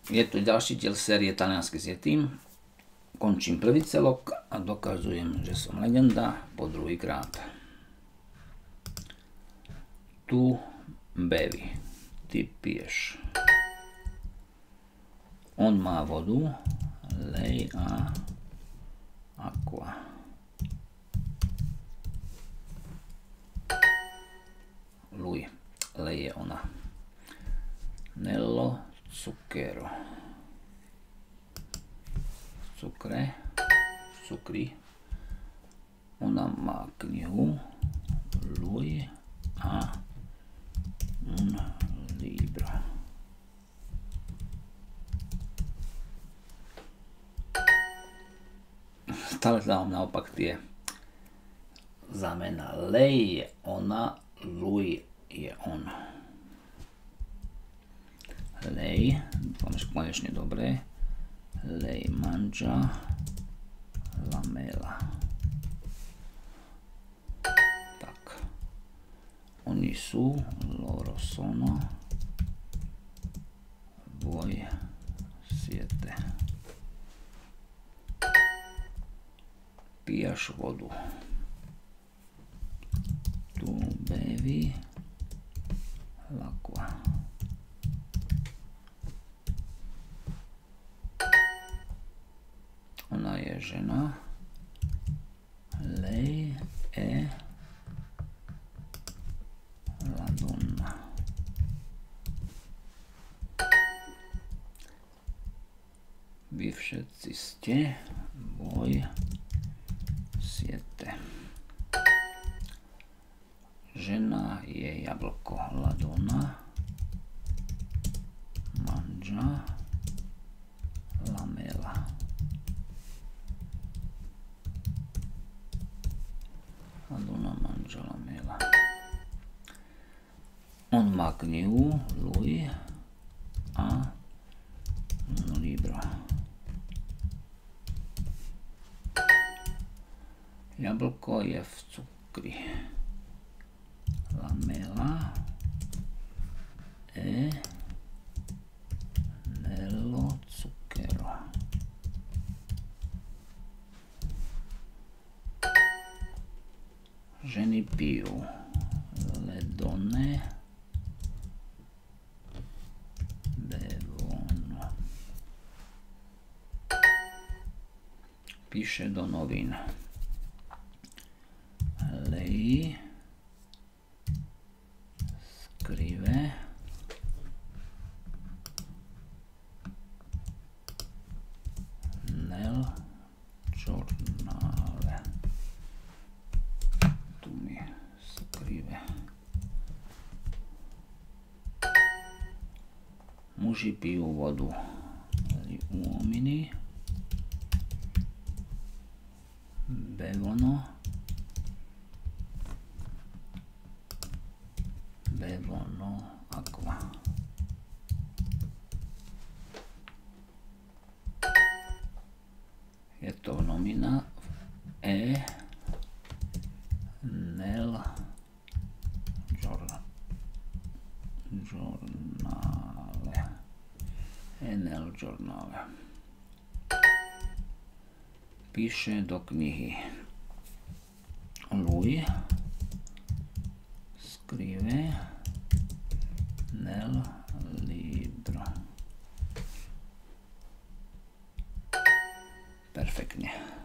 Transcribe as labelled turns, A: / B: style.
A: Je tu ďalší diel série Taliansky s Yetim. Končím prvý celok a dokazujem, že som legenda po druhýkrát. Tu bevi. Ty piješ. On má vodu. Lei ha acqua. Lui. Lei je ona. Nello zucchero. Cukri. Ona má knihu. Lui ha un libro. Stále dávam naopak tie znamená. Lei je ona, lui je on. Lei, dúfam, že konečne dobre. Lei mangia la mela. Tak. Oni sú, loro sono, voi siete. Piješ vodu. Tu bevi l'acqua. Ona je žena. Lei è la donna. Vy všetci ste, voi siete. Žena je jablko. La donna mangia la mela. La donna mangia la mela. On má knihu. Lui ha un libro. Jablko je v cukri. La mela è nello zucchero. Ženy pijú. Le donne bevono. Píše do novín. Lei scrive nel giornale. Tu mi scrive. Muži pijú vodu. Gli uomini bevono acqua. Je to nomina e nel giornale. E nel giornale. Píše do knihy. Lui scrive nel libro. Perfektne.